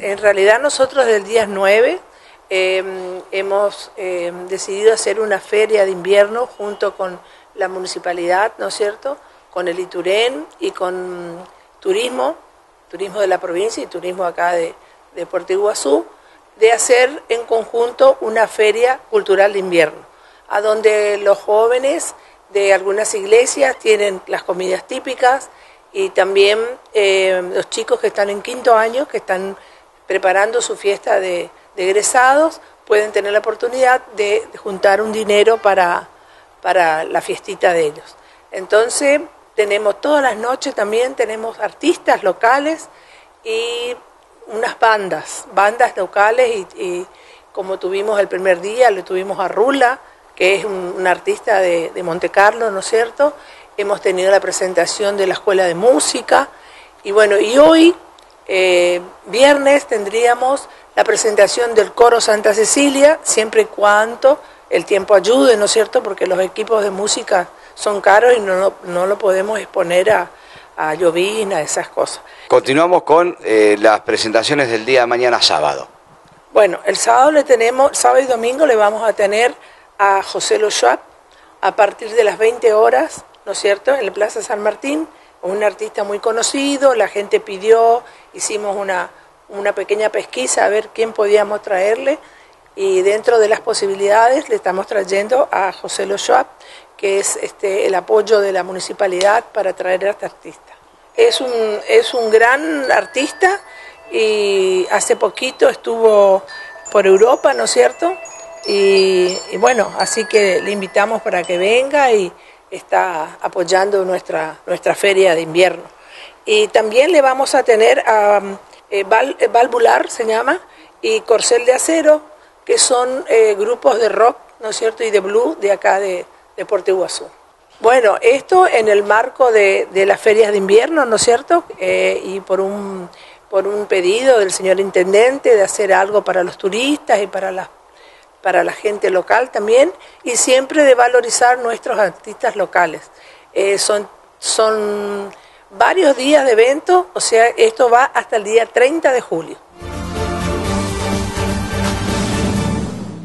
en realidad nosotros del día 9 hemos decidido hacer una feria de invierno junto con la municipalidad, ¿no es cierto?, con el Iturén y con turismo de la provincia y turismo acá de Puerto Iguazú, de hacer en conjunto una feria cultural de invierno, a donde los jóvenes de algunas iglesias tienen las comidas típicas y también los chicos que están en 5º año, que están preparando su fiesta de egresados, pueden tener la oportunidad de juntar un dinero para la fiestita de ellos. Entonces tenemos todas las noches también, tenemos artistas locales y unas bandas locales y como tuvimos el primer día, le tuvimos a Rula, que es un artista de Monte Carlo, ¿no es cierto? Hemos tenido la presentación de la Escuela de Música y bueno, y hoy, viernes, tendríamos la presentación del Coro Santa Cecilia, siempre y cuando el tiempo ayude, ¿no es cierto? Porque los equipos de música son caros y no lo podemos exponer a llovizna, esas cosas. Continuamos con las presentaciones del día de mañana sábado. Bueno, el sábado sábado y domingo le vamos a tener a José Lo Schwab a partir de las 20 horas, ¿no es cierto?, en la Plaza San Martín, un artista muy conocido, la gente pidió, hicimos una pequeña pesquisa a ver quién podíamos traerle y dentro de las posibilidades le estamos trayendo a José Lo Schwab, que es el apoyo de la municipalidad para traer a este artista. Es un gran artista y hace poquito estuvo por Europa, ¿no es cierto?, y bueno, así que le invitamos para que venga y está apoyando nuestra feria de invierno. Y también le vamos a tener a Valvular, se llama, y Corcel de Acero, que son grupos de rock, ¿no es cierto?, y de blues de acá de Puerto Iguazú. Bueno, esto en el marco de las ferias de invierno, ¿no es cierto?, y por un pedido del señor intendente de hacer algo para los turistas y para la gente local también, y siempre de valorizar nuestros artistas locales. Son varios días de evento, o sea, esto va hasta el día 30 de julio.